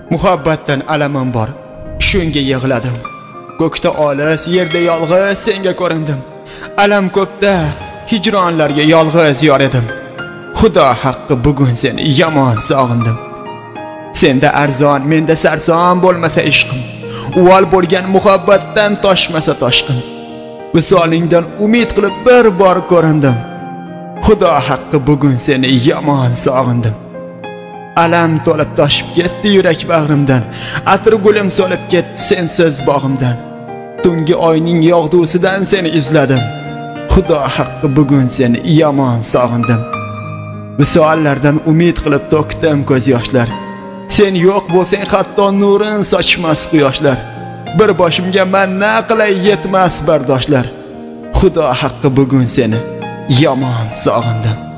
Muhabbatdan alamim bor, shunga yig'ladim. Ko'kda olis, yerda yolg'iz senga ko'rindim. Alam ko'pda, hijronlarga yolg'iz yor edim. Xudo haqqi bugun seni yomon sog'indim. Senda arzon, menda sarson bo'lmasa ishqim. Uvol bo'lgan muhabbatdan toshmasa toshqin. Visolingdan umid qilib bir bor ko'rindim. Xudo haqqi bugun seni yomon sog'indim. Alam to'lib toshib ketdi yurak bag'rimdan. Atir gulim so'lib ketdi sensiz bog'imdan. Tungi oyning yog'dusidan seni izladim. Xudo haqqi bugun seni yomon sog'indim. Visollardan umid qilib to'kdim ko'z yoshlar. Sen yo'q bo'lsang hatto nurin sochmas quyoshlar. Bir boshimga men na qilay yetmas bardoshlar. Xudo haqqi bugun seni yomon sog'indim.